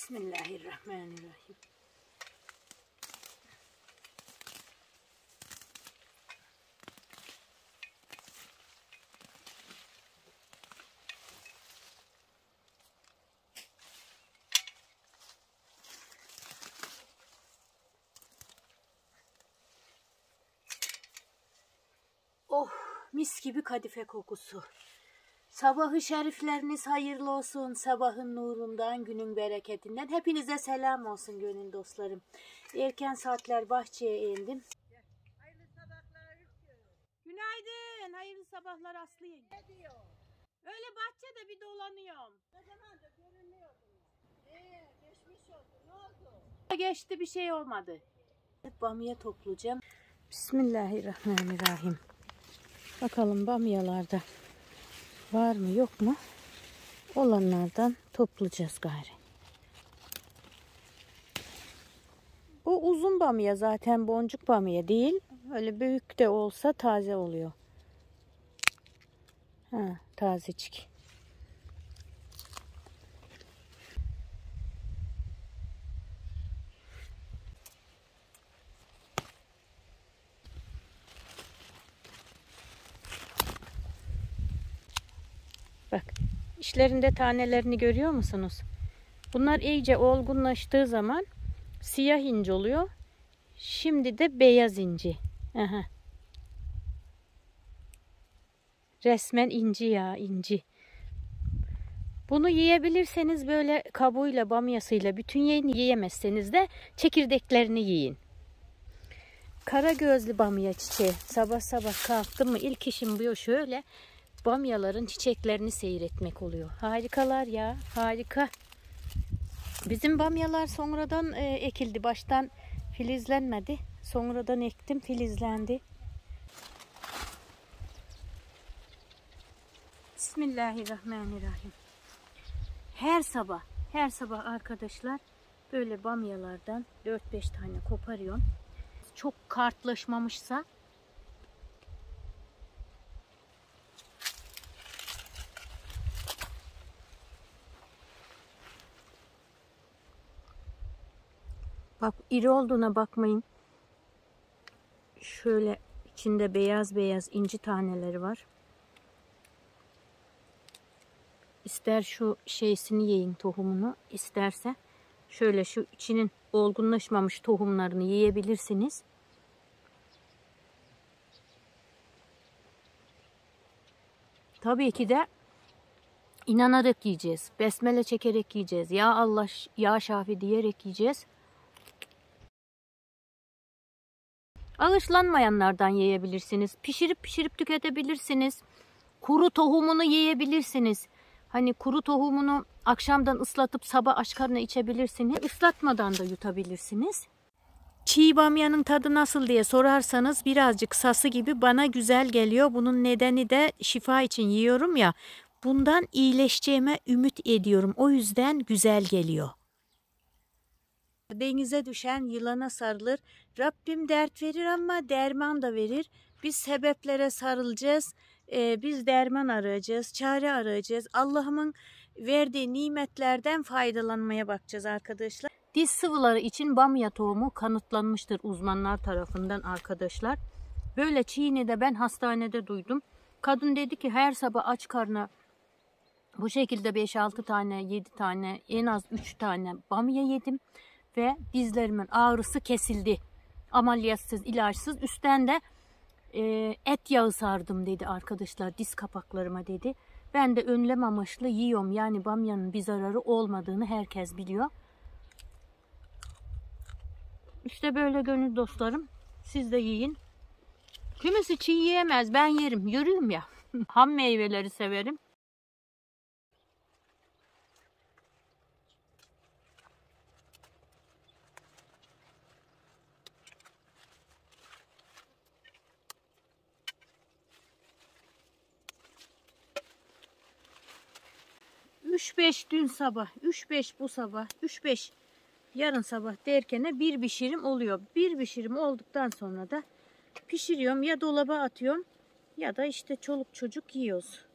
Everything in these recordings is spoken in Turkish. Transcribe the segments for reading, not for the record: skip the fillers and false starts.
Bismillahirrahmanirrahim. Oh, mis gibi kadife kokusu. Sabahı şerifleriniz hayırlı olsun. Sabahın nurundan, günün bereketinden. Hepinize selam olsun gönül dostlarım. Erken saatler bahçeye indim. Hayırlı sabahlar Rüfkü. Günaydın. Hayırlı sabahlar Aslı yenge. Ne diyor? Öyle bahçede bir dolanıyorum. Ne zamandır görünmüyordun ya? Geçmiş oldu. Ne oldu? Geçti, bir şey olmadı. Bamya toplayacağım. Bismillahirrahmanirrahim. Bakalım bamyalarda var mı yok mu? Olanlardan toplayacağız gari. Bu uzun bamya zaten, boncuk bamya değil. Öyle büyük de olsa taze oluyor. Ha, tazecik. Bak, içlerinde tanelerini görüyor musunuz? Bunlar iyice olgunlaştığı zaman siyah inci oluyor. Şimdi de beyaz inci. Aha. Resmen inci ya, inci. Bunu yiyebilirseniz böyle kabuğuyla, bamyasıyla bütün yiyemezseniz de çekirdeklerini yiyin. Kara gözlü bamya çiçeği. Sabah sabah kalktım mı ilk işim bu, şöyle bamyaların çiçeklerini seyretmek oluyor. Harikalar ya, harika. Bizim bamyalar sonradan ekildi. Baştan filizlenmedi. Sonradan ektim, filizlendi. Bismillahirrahmanirrahim. Her sabah arkadaşlar böyle bamyalardan 4-5 tane koparıyorum. Çok kartlaşmamışsa bak, iri olduğuna bakmayın. Şöyle içinde beyaz beyaz inci taneleri var. İster şu şeysini yiyin, tohumunu, isterse şöyle şu içinin olgunlaşmamış tohumlarını yiyebilirsiniz. Tabii ki de inanarak yiyeceğiz. Besmele çekerek yiyeceğiz. Ya Allah, ya Şafi diyerek yiyeceğiz. Alışlanmayanlardan yiyebilirsiniz. Pişirip tüketebilirsiniz. Kuru tohumunu yiyebilirsiniz. Hani kuru tohumunu akşamdan ıslatıp sabah aç karnına içebilirsiniz. Islatmadan da yutabilirsiniz. Çiğ bamyanın tadı nasıl diye sorarsanız birazcık sası gibi bana güzel geliyor. Bunun nedeni de şifa için yiyorum ya. Bundan iyileşeceğime ümit ediyorum. O yüzden güzel geliyor. Denize düşen yılana sarılır. Rabbim dert verir ama derman da verir. Biz sebeplere sarılacağız. Biz derman arayacağız, çare arayacağız. Allah'ımın verdiği nimetlerden faydalanmaya bakacağız arkadaşlar. Diz sıvıları için bamya tohumu kanıtlanmıştır uzmanlar tarafından arkadaşlar. Böyle çiğini de ben hastanede duydum. Kadın dedi ki her sabah aç karnına bu şekilde 5-6 tane, 7 tane, en az 3 tane bamya yedim. Ve dizlerimin ağrısı kesildi. Ameliyatsız, ilaçsız. Üstten de et yağı sardım dedi arkadaşlar diz kapaklarıma dedi. Ben de önlem amaçlı yiyorum. Yani bamyanın bir zararı olmadığını herkes biliyor. İşte böyle gönül dostlarım. Siz de yiyin. Kimisi çiğ yiyemez. Ben yerim. Yürüyüm ya. Ham meyveleri severim. Üç beş dün sabah, 3-5 bu sabah, 3-5 yarın sabah derken bir pişirim oluyor. Bir pişirim olduktan sonra da pişiriyorum, ya dolaba atıyorum ya da işte çoluk çocuk yiyoruz.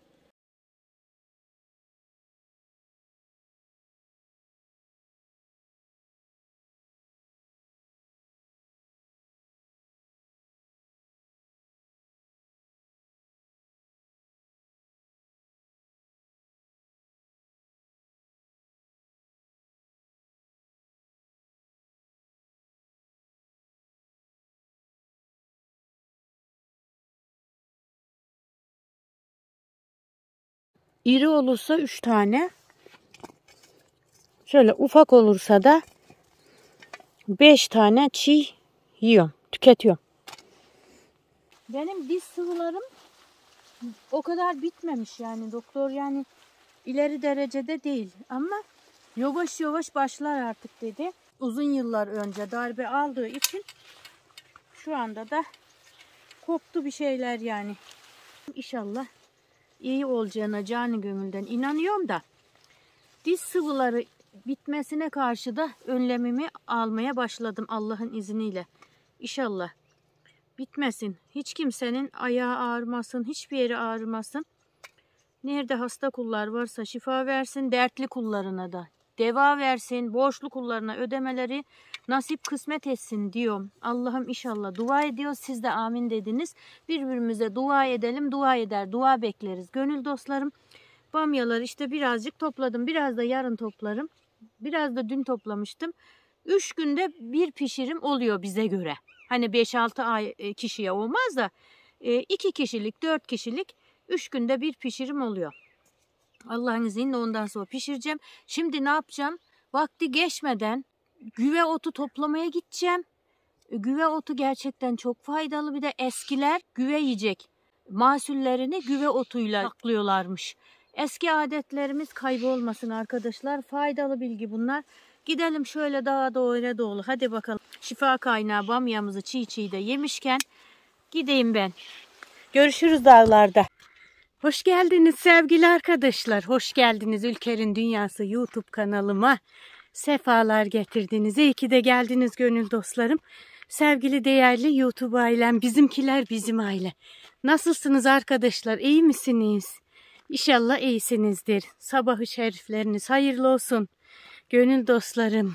İri olursa 3 tane. Şöyle ufak olursa da 5 tane çiğ yiyorum, tüketiyorum. Benim diz sıvılarım o kadar bitmemiş yani doktor yani ileri derecede değil ama yavaş yavaş başlar artık dedi. Uzun yıllar önce darbe aldığı için şu anda da koptu bir şeyler yani. İnşallah iyi olacağına canı gönülden inanıyorum da diz sıvıları bitmesine karşı da önlemimi almaya başladım Allah'ın izniyle. İnşallah bitmesin. Hiç kimsenin ayağı ağrımasın, hiçbir yeri ağrımasın. Nerede hasta kullar varsa şifa versin, dertli kullarına da deva versin, borçlu kullarına ödemeleri nasip kısmet etsin diyorum. Allah'ım inşallah dua ediyoruz. Siz de amin dediniz. Birbirimize dua edelim, dua eder, dua bekleriz. Gönül dostlarım, bamyaları işte birazcık topladım. Biraz da yarın toplarım. Biraz da dün toplamıştım. 3 günde bir pişirim oluyor bize göre. Hani 5-6 kişiye olmaz da 2 kişilik, 4 kişilik 3 günde bir pişirim oluyor. Allah'ın izniyle ondan sonra pişireceğim. Şimdi ne yapacağım? Vakti geçmeden güve otu toplamaya gideceğim. Güve otu gerçekten çok faydalı. Bir de eskiler güve yiyecek mahsullerini güve otuyla saklıyorlarmış. Eski adetlerimiz kaybolmasın arkadaşlar. Faydalı bilgi bunlar. Gidelim şöyle dağa doğru doğru. Hadi bakalım. Şifa kaynağı bamyamızı çiğ çiğ de yemişken gideyim ben. Görüşürüz dağlarda. Hoş geldiniz sevgili arkadaşlar. Hoş geldiniz Ülker'in Dünyası YouTube kanalıma. Sefalar getirdiniz. İyi ki de geldiniz gönül dostlarım. Sevgili değerli YouTube ailem, bizimkiler bizim aile. Nasılsınız arkadaşlar? İyi misiniz? İnşallah iyisinizdir. Sabahı şerifleriniz hayırlı olsun. Gönül dostlarım.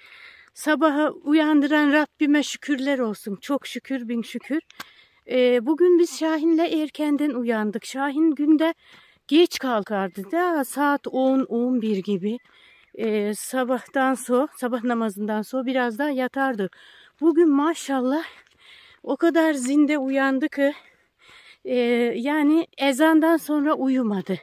Sabaha uyandıran Rabbime şükürler olsun. Çok şükür bin şükür. Bugün biz Şahin'le erkenden uyandık. Şahin günde geç kalkardı da saat 10-11 gibi. Sabah namazından sonra biraz daha yatardı. Bugün maşallah o kadar zinde uyandı ki yani ezandan sonra uyumadı.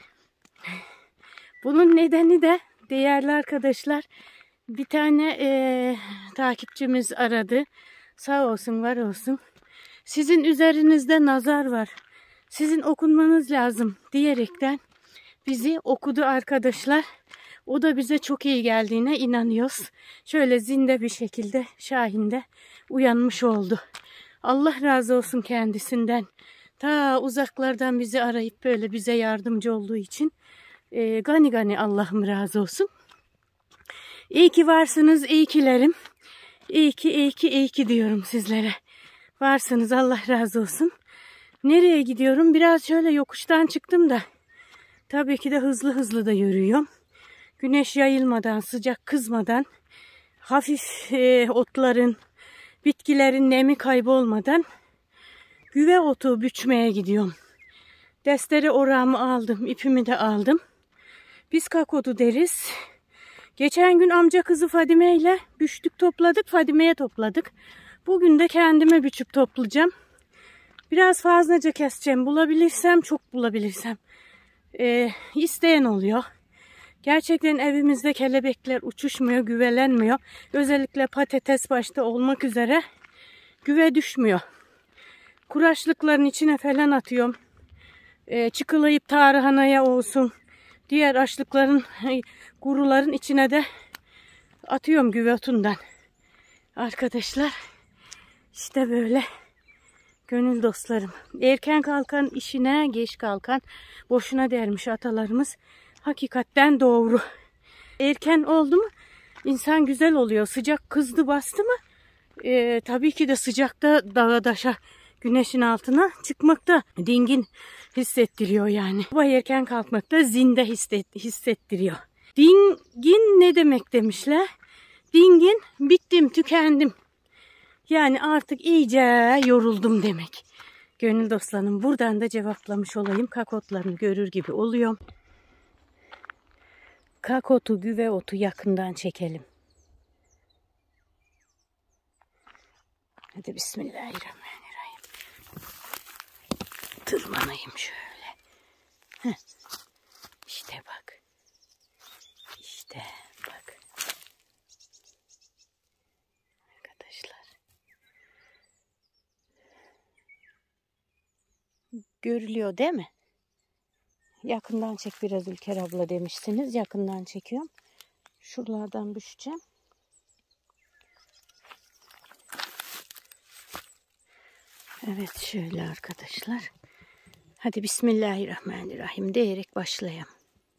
Bunun nedeni de değerli arkadaşlar bir tane takipçimiz aradı. Sağ olsun var olsun. Sizin üzerinizde nazar var. Sizin okunmanız lazım diyerekten bizi okudu arkadaşlar. O da bize çok iyi geldiğine inanıyoruz. Şöyle zinde bir şekilde Şahin'de uyanmış oldu. Allah razı olsun kendisinden. Ta uzaklardan bizi arayıp böyle bize yardımcı olduğu için gani gani Allah'ım razı olsun. İyi ki varsınız, iyi kilerim. İyi ki diyorum sizlere. Varsınız, Allah razı olsun. Nereye gidiyorum? Biraz şöyle yokuştan çıktım da. Tabii ki de hızlı da yürüyorum. Güneş yayılmadan, sıcak kızmadan, hafif otların, bitkilerin nemi kaybolmadan güve otu biçmeye gidiyorum. Destere orağımı aldım, ipimi de aldım. Biz kakodu deriz. Geçen gün amca kızı Fadime ile biçtik topladık, Fadime'ye topladık. Bugün de kendime biçip toplayacağım. Biraz fazlaca keseceğim. Bulabilirsem, çok bulabilirsem. İsteyen oluyor. Gerçekten evimizde kelebekler uçuşmuyor, güvelenmiyor. Özellikle patates başta olmak üzere güve düşmüyor. Kuraşlıkların içine falan atıyorum. Çıkılayıp tarhanaya olsun. Diğer açlıkların, kuruların içine de atıyorum güve otundan. Arkadaşlar işte böyle gönül dostlarım. Erken kalkan işine geç kalkan boşuna dermiş atalarımız. Hakikaten doğru. Erken oldu mu insan güzel oluyor. Sıcak kızdı bastı mı tabii ki de sıcakta dağa daşa güneşin altına çıkmakta dingin hissettiriyor yani. Bu erken kalkmakta zinde hissettiriyor. Dingin ne demek demişler? Dingin bittim, tükendim. Yani artık iyice yoruldum demek. Gönül dostlarım buradan da cevaplamış olayım. Kakotlarını görür gibi oluyorum. Kakotu, güve otu yakından çekelim. Hadi bismillahirrahmanirrahim. Tırmanayım şöyle. Heh. İşte bak. İşte bak. Arkadaşlar. Görülüyor değil mi? Yakından çek biraz Ülker abla demişsiniz. Yakından çekiyorum. Şuralardan düşeceğim. Evet şöyle arkadaşlar. Hadi Bismillahirrahmanirrahim diyerek başlayalım.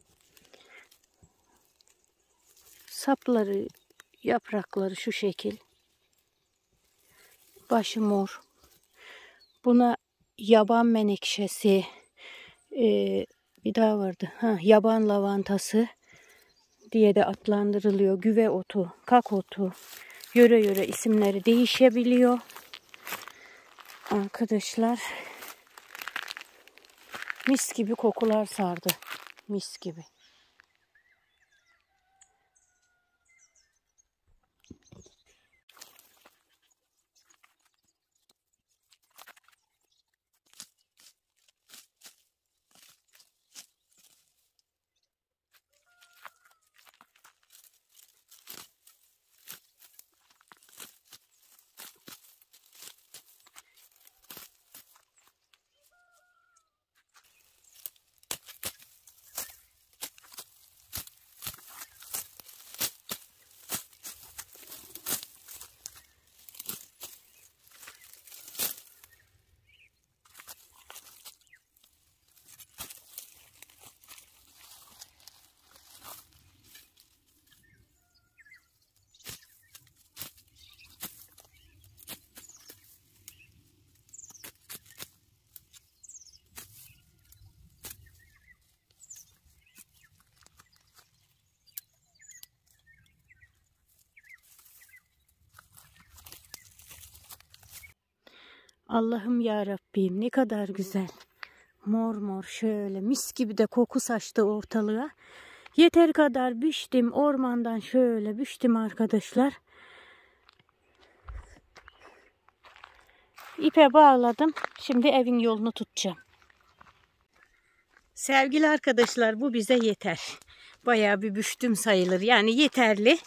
Sapları, yaprakları şu şekil. Başı mor. Buna yaban menekşesi, bir daha vardı. Yaban lavantası diye de adlandırılıyor. Güve otu, kak otu. Yöre yöre isimleri değişebiliyor. Arkadaşlar mis gibi kokular sardı. Mis gibi. Allah'ım ya Rabbim ne kadar güzel. Mor mor şöyle mis gibi de koku saçtı ortalığa. Yeter kadar biçtim ormandan şöyle biçtim arkadaşlar. İpe bağladım. Şimdi evin yolunu tutacağım. Sevgili arkadaşlar bu bize yeter. Bayağı bir biçtim sayılır. Yani yeterli.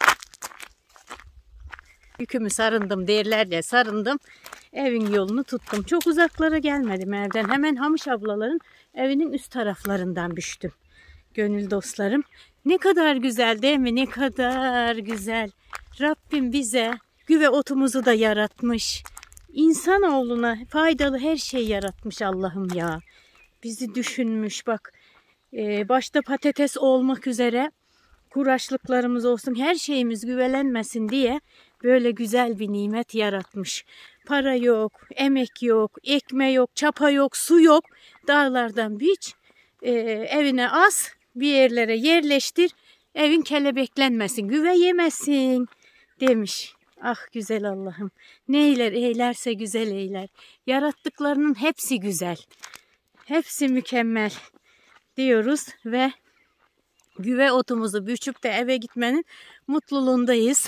Yükümü sarındım derler ya sarındım. Evin yolunu tuttum. Çok uzaklara gelmedim evden. Hemen Hamış ablaların evinin üst taraflarından biçtim. Gönül dostlarım. Ne kadar güzel değil mi? Ne kadar güzel. Rabbim bize güve otumuzu da yaratmış. İnsanoğluna faydalı her şey yaratmış Allah'ım ya. Bizi düşünmüş bak. Başta patates olmak üzere kuraçlıklarımız olsun her şeyimiz güvelenmesin diye böyle güzel bir nimet yaratmış. Para yok, emek yok, ekme yok, çapa yok, su yok. Dağlardan biç, evine as, bir yerlere yerleştir. Evin kelebeklenmesin, güve yemesin demiş. Ah güzel Allah'ım. Neyler eylerse güzel eyler. Yarattıklarının hepsi güzel. Hepsi mükemmel diyoruz ve güve otumuzu biçip de eve gitmenin mutluluğundayız.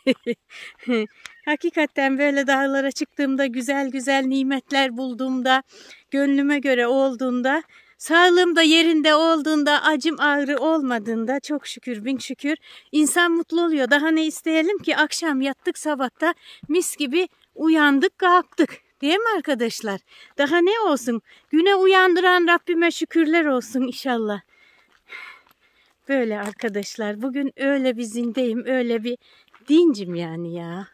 Hakikaten böyle dağlara çıktığımda güzel güzel nimetler bulduğumda, gönlüme göre olduğunda, sağlığım da yerinde olduğunda, acım ağrı olmadığında çok şükür bin şükür insan mutlu oluyor. Daha ne isteyelim ki akşam yattık sabahta mis gibi uyandık kalktık. Değil mi arkadaşlar? Daha ne olsun? Güne uyandıran Rabbime şükürler olsun inşallah. Böyle arkadaşlar. Bugün öyle bir zindeyim. Öyle bir dincim yani ya.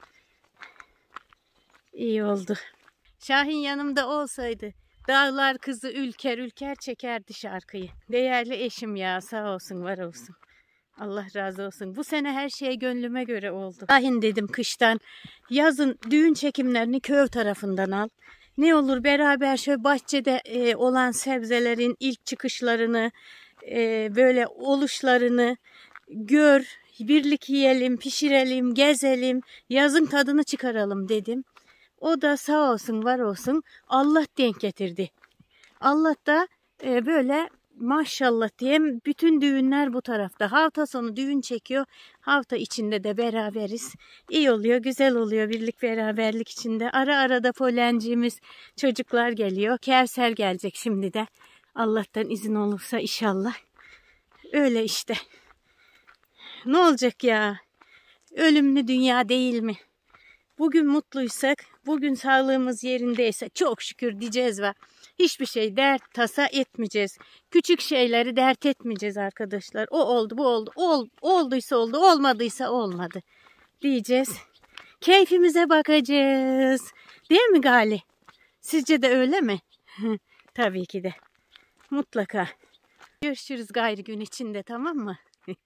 İyi oldu. Şahin yanımda olsaydı dağlar kızı ülker ülker çekerdi şarkıyı. Değerli eşim ya sağ olsun var olsun. Allah razı olsun. Bu sene her şey gönlüme göre oldu. Şahin dedim kıştan. Yazın düğün çekimlerini köy tarafından al. Ne olur beraber şöyle bahçede olan sebzelerin ilk çıkışlarını, böyle oluşlarını gör. Birlik yiyelim, pişirelim, gezelim, yazın tadını çıkaralım dedim. O da sağ olsun, var olsun Allah denk getirdi. Allah da böyle maşallah diyeyim bütün düğünler bu tarafta. Hafta sonu düğün çekiyor. Hafta içinde de beraberiz. İyi oluyor, güzel oluyor birlik beraberlik içinde. Ara ara da polencimiz çocuklar geliyor. Kevser gelecek şimdi de. Allah'tan izin olursa inşallah. Öyle işte. Ne olacak ya? Ölümlü dünya değil mi? Bugün mutluysak, bugün sağlığımız yerindeyse çok şükür diyeceğiz ve hiçbir şey dert tasa etmeyeceğiz. Küçük şeyleri dert etmeyeceğiz arkadaşlar. O oldu, bu oldu. Olduysa oldu, olmadıysa olmadı diyeceğiz. Keyfimize bakacağız. Değil mi Gali? Sizce de öyle mi? Tabii ki de. Mutlaka. Görüşürüz gayrı gün içinde, tamam mı?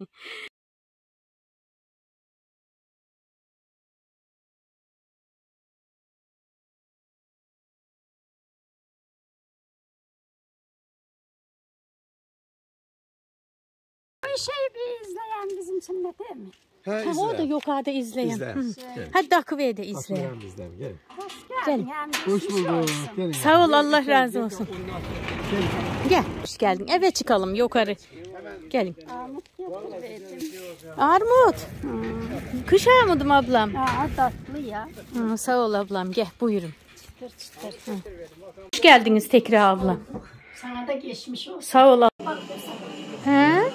Bir şey bir izleyen bizim için de değil mi? O da yukarıda izleyen. İzle. Hı. Gelin. Hadi Akıve'ye de izleyen. Akıve'ye izleyin. Gelin. Hoş Gel. geldin. Yani Hoş geçmiş bulduk. olsun. Gelin. Sağ ol, Allah razı olsun. Gel. Hoş geldin. Eve çıkalım yukarı. Gelin. Armut getirdim. Armut. Kış armudu mu ablam? Tatlı ya. Sağ ol ablam. Gel buyurun. Çıtır çıtır. Hoş geldiniz tekrar ablam. Sana da geçmiş olsun. Sağ ol ablam. He?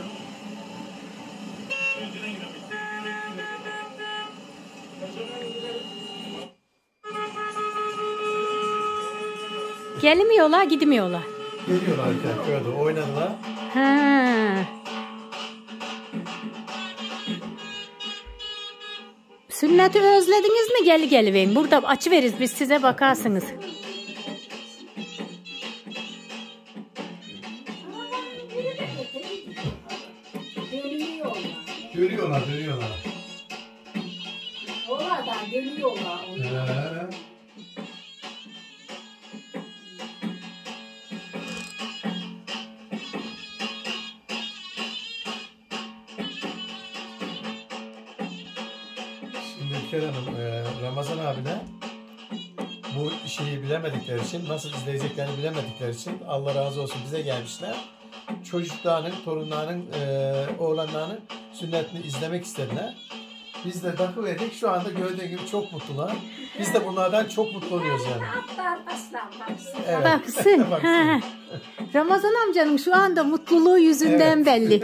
Gelmiyorlar, gidmiyorlar. Geliyorlar köyde oynadılar. Ha. Sünneti özlediniz mi? Geliverin. Burada açıveririz, biz size bakarsınız. Dönüyorlar. Orada dönüyorlar. Şimdi Ülker Hanım, Ramazan abine bu şeyi bilemedikleri için, nasıl izleyeceklerini bilemedikleri için Allah razı olsun bize gelmişler. Çocuklarının, torunlarının, oğlanlarının sünnetini izlemek istediler. Biz de bakıverdik. Şu anda gördüğün gibi çok mutlular. Biz de bunlardan çok mutlu oluyoruz yani. Atlar aslan baksın. Evet. Baksın. Ha. Ramazan amcanın şu anda mutluluğu yüzünden belli.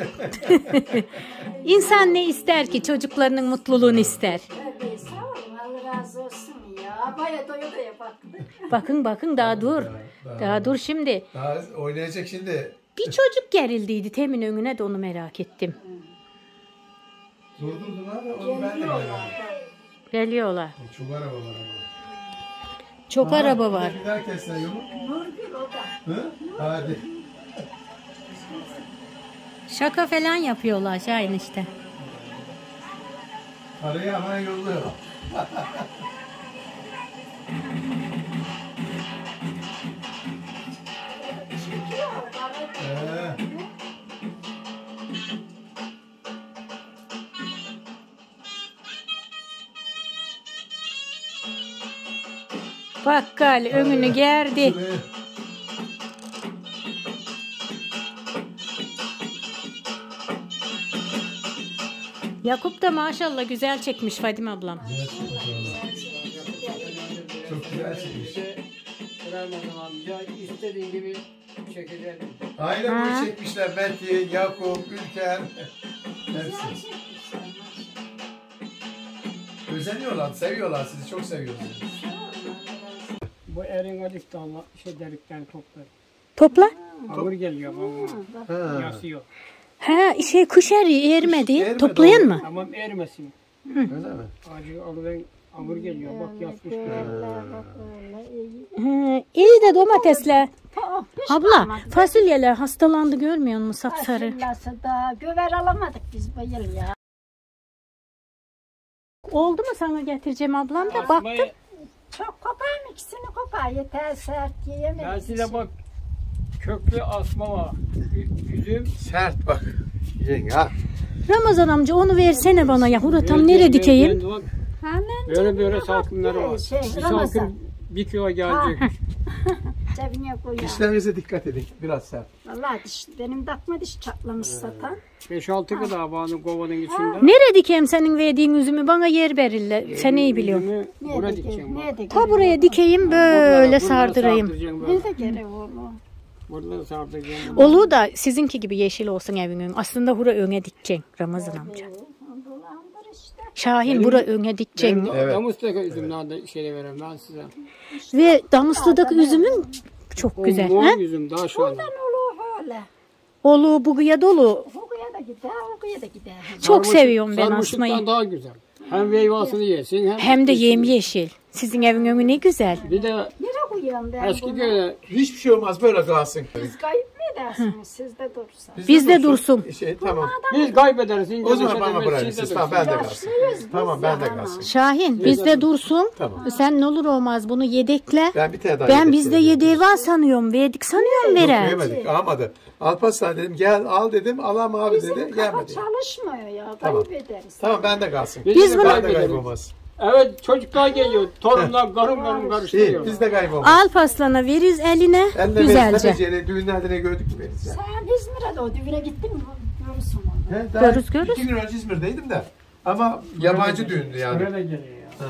İnsan ne ister ki? Çocuklarının mutluluğunu ister. Tabii sağ olun. Allah razı olsun ya. Baya doya baktık. Bakın daha dur. Daha dur şimdi. Daha oynayacak şimdi. Bir çocuk gerildiydi temin önüne de onu merak ettim. Durdurdular da onu ben de bilemem. Geliyorlar. Çok araba var ama. Çok araba var. Gider kesene yolu. Nurgül o da. Hı? Hadi. Şaka falan yapıyorlar Şahin işte. Parayı hemen yolluyor. Bakkal önünü gerdi. Yakup da maşallah güzel çekmiş Fadime ablam. Çok güzel çekmiş. Ramazan amca istediğin gibi çekeceğim. Aynen bunu çekmişler. Metin, Yakup, Ülker. Hepsi. Özeniyorlar, seviyorlar sizi. Çok seviyorlar. Bu erin acıktanla delikten toplar. Topla. Ağır geliyor bana. Yasıyor. Ha kış ermedi. Ermedi Toplayan o. mı? Tamam erimesin. Öyle mi? Acı alıven ağır geliyor. Bak yasmış. İyi de domatesler. Abla fasulyeler hastalandı görmüyor musun sapsarı? Fasulyası da göver alamadık biz bu yıl ya. Oldu mu sana getireceğim ablam da baktım. Asmayı, Çok kopar mı? İkisini kopar. Yeter sert yiyemedik. ben size bak köklü asma var. Üzüm. Sert bak. Yenge ha. Ramazan amca onu versene bana ya. Huratam nereye dikeyim? Hemen Böyle salkımları var. Bir Ramazan. salkım 1 kilo gelecek. Cebine koyar. Dişlerinize dikkat edin. Biraz sert. Vallahi benim takma diş çatlamış zaten. 5-6 gıda bağlı kovanın içinde. Nereye dikeyim senin verdiğin üzümü? Bana yer verirler. Sen iyi biliyorsun. Üzümü buraya dikeceğim. Nerede Ta buraya dikeyim böyle sardırayım. Sardıracağım böyle. Nerede gerek oğlum? Burada sardık. Oluğu da sizinki gibi yeşil olsun evinin. Aslında bura öne dikeceksin Ramazan amca. Dolandır işte. Şahin bura öne dikeceksin. Evet. Damızlık üzümlerden şeyle vereyim ben size. Ve Damuslu'daki üzümün çok güzel. Mor He? üzüm daha şu anda. Buradan olur öyle. Oluğu buguya dolu. Hukuya da gider, hukuya da gider. Çok seviyorum ben Sarmışıktan asmayı. daha güzel. Hem meyvasını yesin Hem de yemyeşil. Sizin evin önü ne güzel. Bir de Nereye koyuyorum ben eski bunu? köye Hiçbir şey olmaz böyle kalsın. Biz kayıp mı edersiniz? Siz de dursa. Bizde dursun. Tamam. biz kaybederiz. İnce O zaman düşe bana demez, bırakın siz de siz. Tamam ben de kalsın. Yaşlıyız biz Tamam ben de ya. kalsın. Şahin bizde dursun. Tamam. Sen ne olur olmaz bunu yedekle. Ben bir tane daha Ben yedek bizde söyleyeyim. yedeği var sanıyorum. Verdik sanıyorum Yok veren. yemedik almadı. Alparslan dedim gel al dedim alam abi Bizim dedi kafa gelmedi. çalışmıyor ya. Tamam. Kayıp ederiz. Tamam ben de kalsın. Biz bunu- Ben de kaybolmaz. Evet çocuklar geliyor. Torunlar karım karım İyi karıştırıyor. biz de kaybolmaz. Alparslan'a veririz eline Elle güzelce. veririz. Düğünlerde ne gördük mü veririz yani. Sen İzmir'e de o düğüne gittin mi? Görürsün onu. He, daha Görürüz. 2 gün önce İzmir'deydim de. Ama yabancı düğündü yani. Buraya da geliyor ya.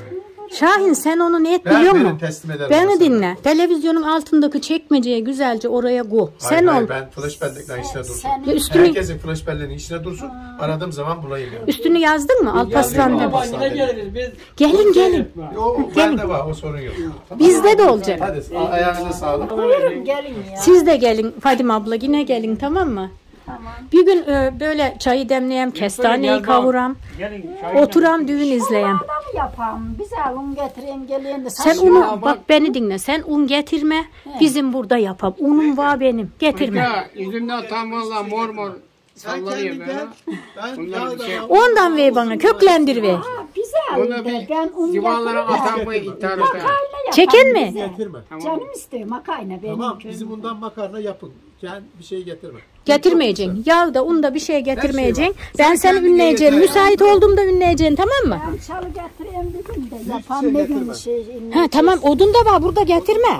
Şahin sen onu ne et Ben biliyor verin musun? teslim ederim. Beni sana. dinle. Televizyonun altındaki çekmeceye güzelce oraya koy. Sen Hayır, ol. ben flash belleklerin içine dursun. Senin Ve üstünü, Herkesin flash belleğinin içine dursun. Aradığım zaman bulayım yani. üstünü yazdın mı Alparslan Yazdım. dedi. Ama- Ama yine geliriz biz. Gelin gelin. O bende var o sorun yok. Tamam. Bizde de olacak. Hadi ayağınıza sağlık. buyurun gelin ya. Siz de gelin Fadime abla yine gelin tamam mı? Tamam. Bir gün böyle çayı demleyem, kestaneyi kavuram, Gelin. oturam düğün izleyem. Adam yapalım. Bize un getirin gelin de. Sen saçma. unu bak beni dinle. Sen un getirme. Bizim burada yapalım. Unum var benim. Getirme. Ya yüzümden tam valla mor mor sallanıyor böyle. Ben Bunlar bir şey. Ondan ver bana. Köklendir ver. Ha, bize Onu alın de. bir Ben un zivanlara getiririm. atan bu ithal eder. Makayla yapalım Çeken mi? bize. getirme. Canım istiyor makayla benim Tamam köyüm. bizim bundan makarna yapın. Sen bir şey getirme. Getirmeyeceksin. Yağ da un da bir şey getirmeyeceksin. var. Ben Sen seni kendin ünleyeceğim. yeter. Müsait olduğumda ünleyeceksin tamam mı? Ben çalı getireyim dedim de şey yapan ne gün getirme. şey. Ha tamam odun da var burada getirme.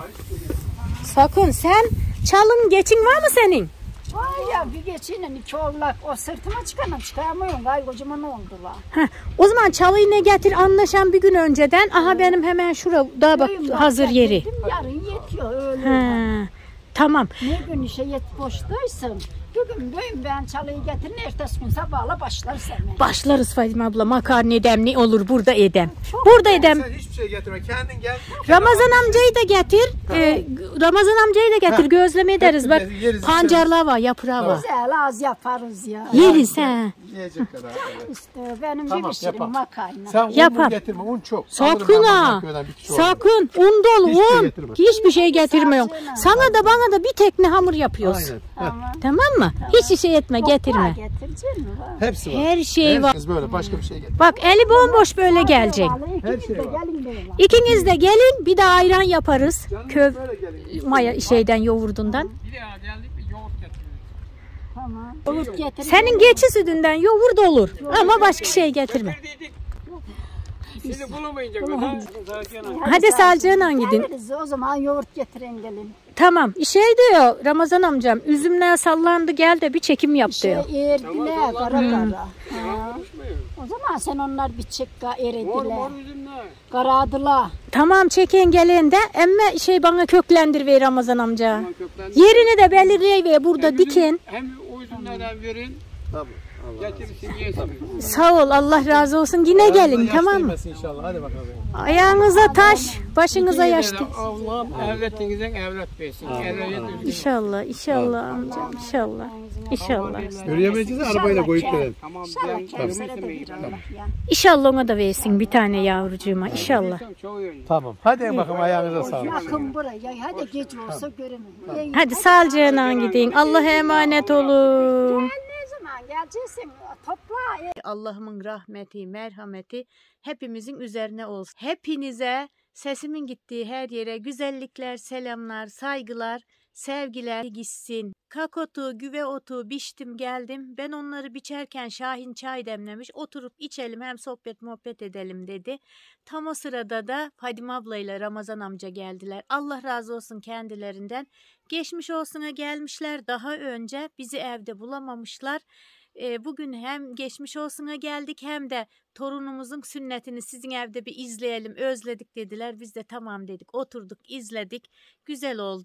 Sakın sen çalın geçin var mı senin? Vay ya bir geçiyle iki oğlak o sırtıma çıkanım çıkaramıyorum. Gay kocaman oldular. Ha, o zaman çalıyı ne getir anlaşan bir gün önceden. Aha benim hemen şurada bak Köyüm hazır var, yeri. getirdim, yarın yetiyor öyle. Ha, tamam. Ne gün işe boştaysam bugün bugün ben çalıyı getirin ertesi gün sabahla başlarız hemen. Başlarız Fadime abla makarna edem ne olur burada edem. Burada edem. Sen hiçbir şey getirme. Kendin gel. Ramazan amcayı da getir. Ramazan amcayı da getir. Gözleme ederiz. Bak Hepimiz yeriz, pancarlar var, yaprağı var. Güzel az yaparız ya. Yeriz ha. Yiyecek kadar. İşte benim Tamam, bir pişirim yapalım. makarna. Sen Yapar. un getirme. Un çok. Sakın Alırım ben ha. buradan köyden bir kişi olur. Sakın. Un dolu Hiçbir şey un. getirme. Hiçbir şey getirmiyorum. Sadece Sana da bana da bir tekne hamur yapıyoruz. Aynen. Tamam. Tamam mı? Hiç şey etme getirme. Getirecek mi? Var. Hepsi var. Her şey var. Hepsi böyle. Başka bir şey getir. Bak eli bomboş böyle gelecek. Vallahi ikiniz şey de var. gelin böyle. İkiniz de gelin bir de ayran yaparız. Köv Böyle gelin. maya şeyden yoğurdundan. Bir daha geldik bir yoğurt getiriyoruz. Tamam. Yoğurt getirin. Senin geçi sütünden yoğurt olur ama başka şey getirme. Dedik. Sizi bulamayınca kadar. Hadi Salcı'na gidin. Geliriz, o zaman yoğurt getirin gelin. Tamam. Şey diyor Ramazan amcam üzümler sallandı gel de bir çekim yap diyor. Erdiler kara kara. Ha. O zaman sen onlar bir çek Mor eridiler. mor üzümler. Karadılar. Tamam çeken gelin de emme şey bana köklendir ver Ramazan amca. Ama kökten. Yerini de belirleyiver burada dikin. Hem o üzümlerden verin. Tamam. Getirsin yesin. Sağ ol Allah razı olsun yine gelin tamam mı? Değmesin inşallah. Hadi bakalım. Ayağınıza taş başınıza yaş değil. Allah'ım evletinizden evlat versin. Evlet düzgün. İnşallah inşallah amcam inşallah. İnşallah. Yürüyemeyeceğiz arabayla koyup gelelim. Tamam. İnşallah ben Kevser'e de yürümeyi bir Allah ya. İnşallah ona da versin bir tane yavrucuğuma inşallah. Çok iyi. Tamam. Hadi bakalım ayağınıza sağlık. Yakın buraya. Hadi geç olsa göremem. Hadi sağlıcakla gidin. Allah'a emanet olun. Ne zaman geleceksin? Topla. Allah'ımın rahmeti, merhameti hepimizin üzerine olsun. Hepinize sesimin gittiği her yere güzellikler, selamlar, saygılar, sevgiler gitsin. Kakotu, güve otu biçtim geldim. Ben onları biçerken Şahin çay demlemiş. Oturup içelim hem sohbet muhabbet edelim dedi. Tam o sırada da Fadime ablayla Ramazan amca geldiler. Allah razı olsun kendilerinden. Geçmiş olsuna gelmişler daha önce bizi evde bulamamışlar. Bugün hem geçmiş olsuna geldik hem de torunumuzun sünnetini sizin evde bir izleyelim özledik dediler. Biz de tamam dedik oturduk izledik güzel oldu.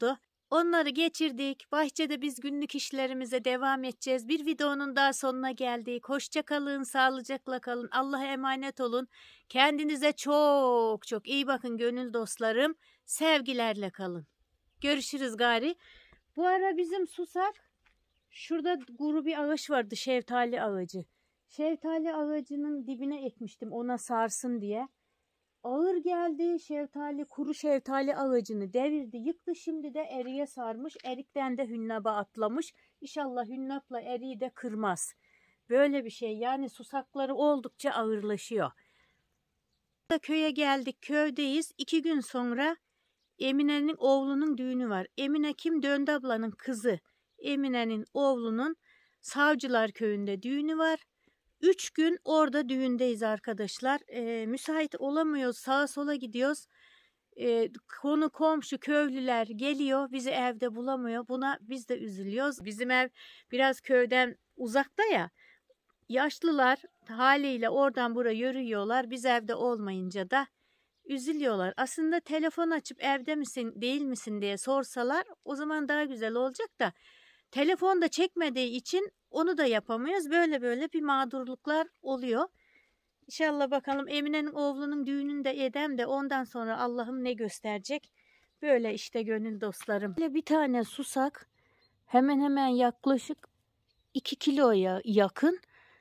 Onları geçirdik. Bahçede biz günlük işlerimize devam edeceğiz. Bir videonun daha sonuna geldik. Hoşça kalın, sağlıcakla kalın. Allah'a emanet olun. Kendinize çok çok iyi bakın gönül dostlarım. Sevgilerle kalın. Görüşürüz gari. Bu ara bizim Susak, şurada kuru bir ağaç vardı, şeftali ağacı. Şeftali ağacının dibine ekmiştim ona sarsın diye. Ağır geldi, kuru şeftali ağacını devirdi, yıktı. Şimdi de eriye sarmış. Erikten de hünnaba atlamış. İnşallah hünnapla eriği de kırmaz. Böyle bir şey, yani susakları oldukça ağırlaşıyor. Köye geldik, köydeyiz. 2 gün sonra Emine'nin oğlunun düğünü var. Emine kim? Döndü ablanın kızı. Emine'nin oğlunun Savcılar köyünde düğünü var. 3 gün orada düğündeyiz arkadaşlar. Müsait olamıyoruz. Sağa sola gidiyoruz. Konu komşu köylüler geliyor. Bizi evde bulamıyor. Buna biz de üzülüyoruz. Bizim ev biraz köyden uzakta ya. Yaşlılar haliyle oradan buraya yürüyorlar. Biz evde olmayınca da üzülüyorlar. Aslında telefon açıp evde misin değil misin diye sorsalar o zaman daha güzel olacak da telefon da çekmediği için onu da yapamıyoruz. Böyle bir mağdurluklar oluyor. İnşallah bakalım Emine'nin oğlunun düğününü de edem de ondan sonra Allah'ım ne gösterecek. Böyle işte gönül dostlarım. Böyle bir tane susak hemen yaklaşık 2 kiloya yakın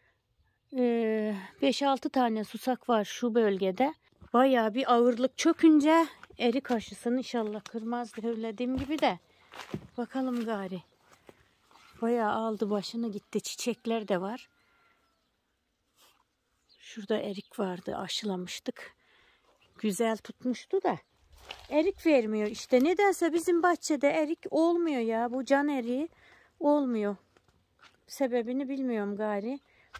5-6 tane susak var şu bölgede. Bayağı bir ağırlık çökünce erik aşısını inşallah kırmaz söylediğim gibi de. Bakalım gari. Bayağı aldı başını gitti. Çiçekler de var. Şurada erik vardı. Aşılamıştık. Güzel tutmuştu da. Erik vermiyor işte. Nedense bizim bahçede erik olmuyor ya. Bu can eriği olmuyor. Sebebini bilmiyorum gari.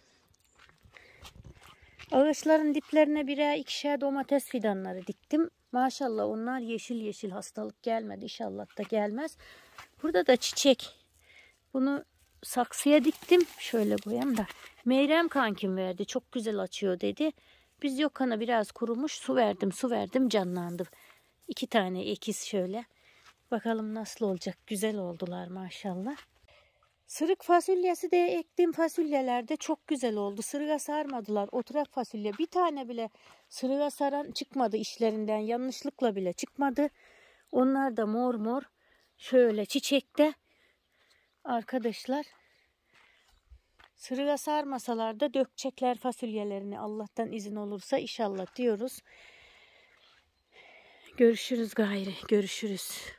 Ağaçların diplerine birer 2'şer domates fidanları diktim. Maşallah onlar yeşil hastalık gelmedi. İnşallah da gelmez. Burada da çiçek. Bunu saksıya diktim. Şöyle koyayım da. Meyrem kankim verdi. Çok güzel açıyor dedi. Biz yok ana biraz kurumuş. Su verdim canlandı. 2 tane ekiz şöyle. Bakalım nasıl olacak. Güzel oldular maşallah. Sırık fasulyesi de ektiğim fasulyelerde çok güzel oldu. Sırığa sarmadılar. Oturak fasulye. Bir tane bile sırığa saran çıkmadı işlerinden. Yanlışlıkla bile çıkmadı. Onlar da mor şöyle çiçekte. Arkadaşlar sırığa sarmasalar da dökecekler fasulyelerini. Allah'tan izin olursa inşallah diyoruz. Görüşürüz gayri. Görüşürüz.